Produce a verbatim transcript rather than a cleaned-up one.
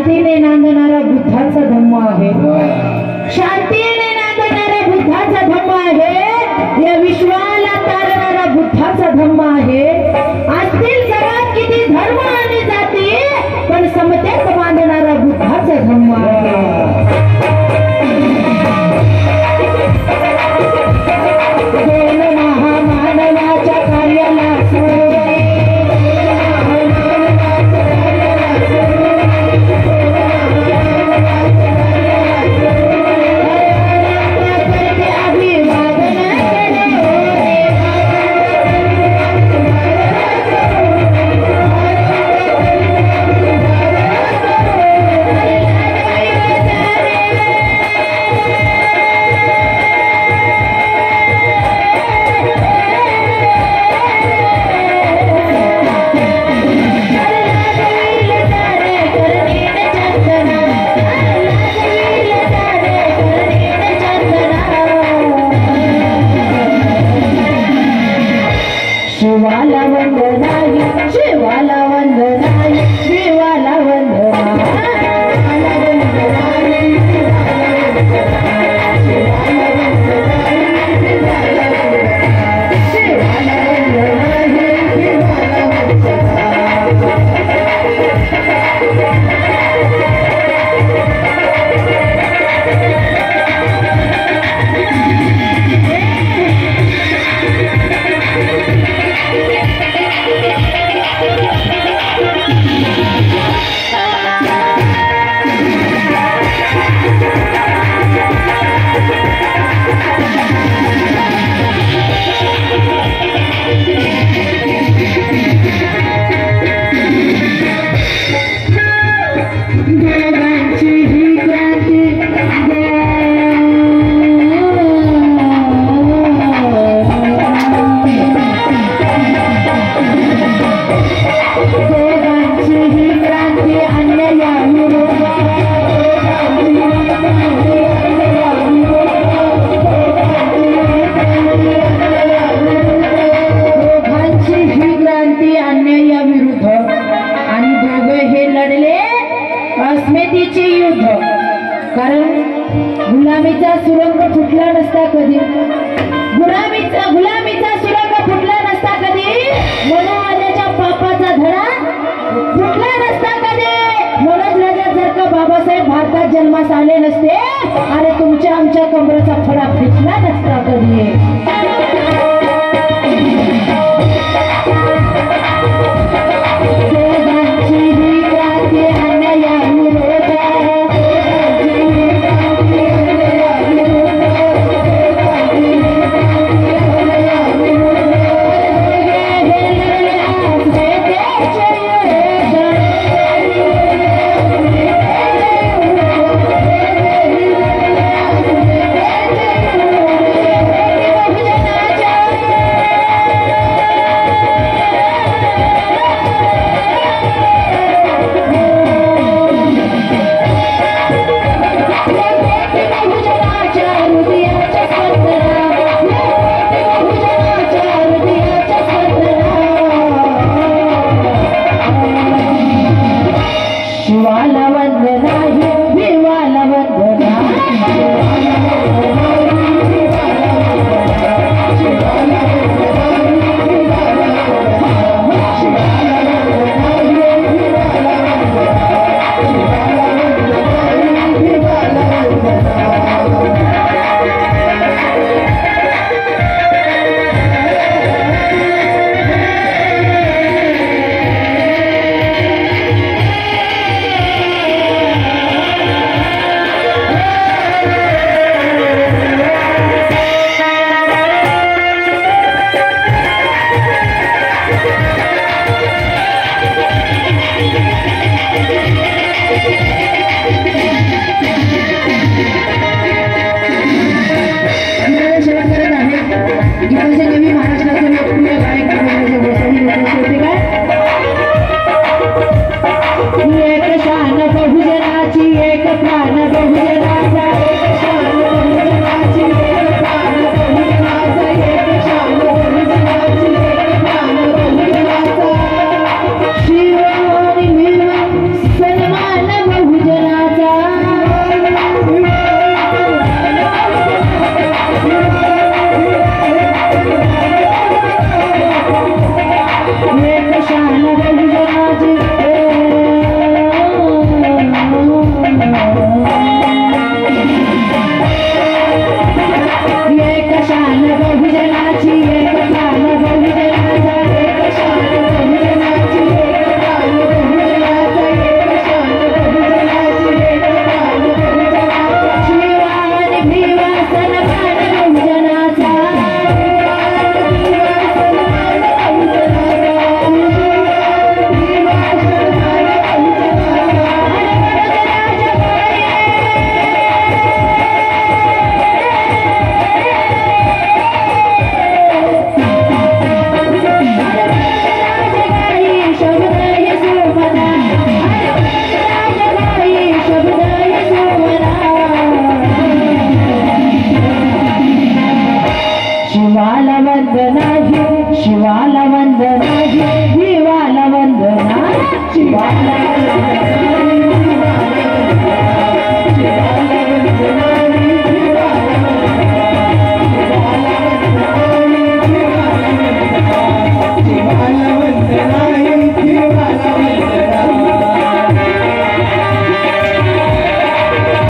शांतीने नांदणारा बुद्धाचा धम्म आहे, शांतीने नांदणारा बुद्धाचा धम्म आहे, या विश्वाला तारणारा बुद्धाचा धम्म आहे। असतील जगात किती धर्म आणि जाती, पण समतेत बांधणारा बुद्धाचा धम्म आहे। दोन महामानवाच्या कार्याला शिवाला वंदनाई, शिवाला वंदनाई, शिवाला वंदनाई, अस्मितेचे युद्ध। कारण गुलामीचा सुरंग फुटला नसता कधी, गुलामीचा गुलामीचा सुरंग फुटला नसता कधी, मनोवादाच्या पापाचा धडा फुटला नसता कधी, मनोज राजा जर का बाबासाहेब भारतात जन्मास आले नसते, अरे तुमच्या आमच्या कमरेचा फडा फिटला नसता कधी। शिवाला वंदनाई, शिवाला सन्मान बहु वाला